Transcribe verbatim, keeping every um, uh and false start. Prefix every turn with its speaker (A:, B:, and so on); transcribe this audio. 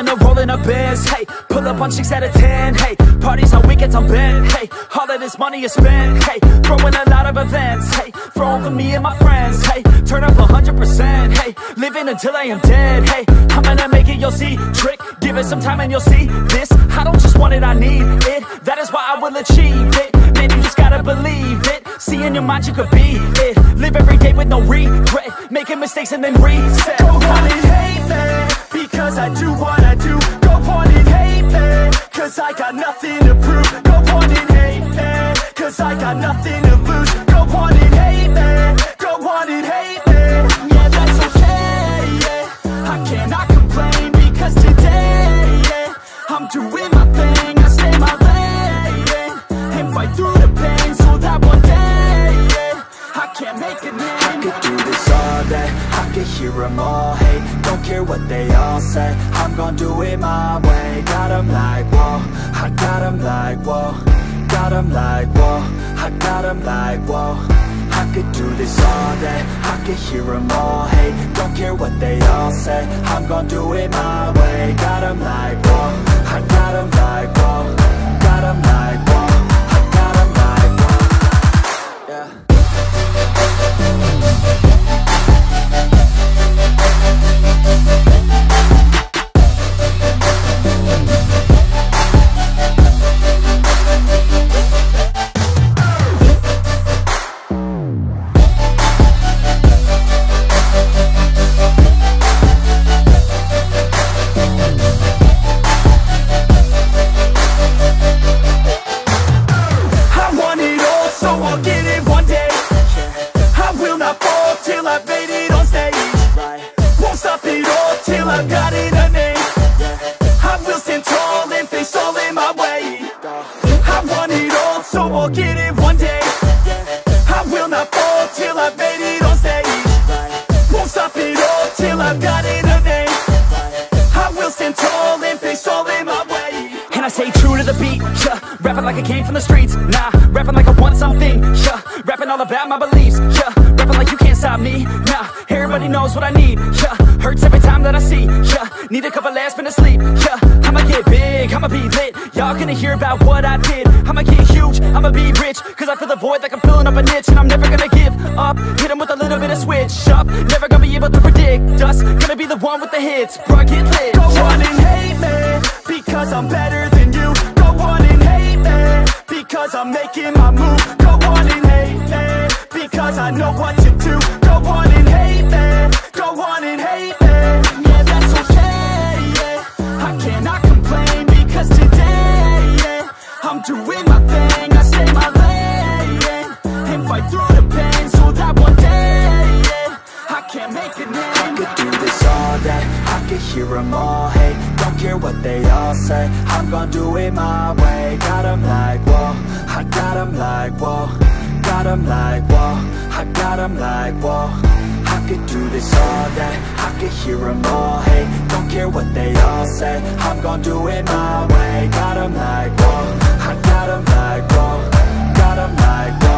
A: the rolling a biz, hey. Pull up on chicks out of ten, hey. Parties on weekends on bed, hey. All of this money is spent, hey. Throwing a lot of events, hey. For all for me and my friends, hey. Turn up one hundred percent, hey. Living until I am dead, hey. I'm gonna make it, you'll see. Trick, give it some time and you'll see. This, I don't just want it, I need it. That is why I will achieve it. Man, you just gotta believe it. See in your mind you could be it. Live every day with no regret. Making mistakes and then reset. Go on and hate me, because I do what I do. Go on and hate me, cause I got nothing to prove. Go on and hate me, cause I got nothing to lose. Go on and hate me, go on and hate me. Yeah, that's okay, yeah. I cannot complain, because today, yeah, I'm doing my thing, I stay my lane, and fight through the pain, so that one day, yeah, I can make a name. I could do this all day, I could hear them all hate. Don't care what they all say, I'm gon' do it my way. Got 'em like, whoa, I got 'em like, whoa. Got 'em like, whoa, I got 'em like, whoa. I could do this all day, I could hear them all hate. Don't care what they all say, I'm gon' do it my way. Got 'em like, whoa, I got 'em like, whoa. Got 'em like, whoa, I got 'em like, whoa. Yeah. I've got it a name. I will stand tall and face all in my way. I want it all, so I'll get it one day. I will not fall till I've made it on stage. Won't stop it all till I've got it a name. I will stand tall and face all in my way. And I stay true to the beat, yeah. Rapping like I came from the streets, nah. Rapping like I want something, yeah. Rapping all about my beliefs, yeah. Rapping like you can't stop me, nah. Everybody knows what I need, yeah. Hurts every time that I see, yeah. Need a couple last minutes sleep, yeah. I'ma get big, I'ma be lit. Y'all gonna hear about what I did. I'ma get huge, I'ma be rich. Cause I feel the void like I'm filling up a niche. And I'm never gonna give up, hit 'em with a little bit of switch up. Never gonna be able to predict us. Gonna be the one with the hits, bro, get lit. Go on and hate me, because I'm better than you. Go on and hate me, because I'm making my move. Go on and hate me, because I know what to do. Go on and hate me, go on and hate me. Yeah, that's okay, yeah. I cannot complain, because today, yeah, I'm doing my thing, I stay my lane, and fight through the pain, so that one day, yeah, I can make a name. I could do this all day, I could hear them all hate. Don't care what they all say, I'm gon' do it my way. Got 'em like, whoa, I got 'em like, whoa. Got 'em like, whoa, I got 'em like, whoa. I could do this all day, I could hear them all hate. Don't care what they all say, I'm gon' do it my way. Got 'em like, whoa, I got 'em like, whoa. Got 'em like, whoa.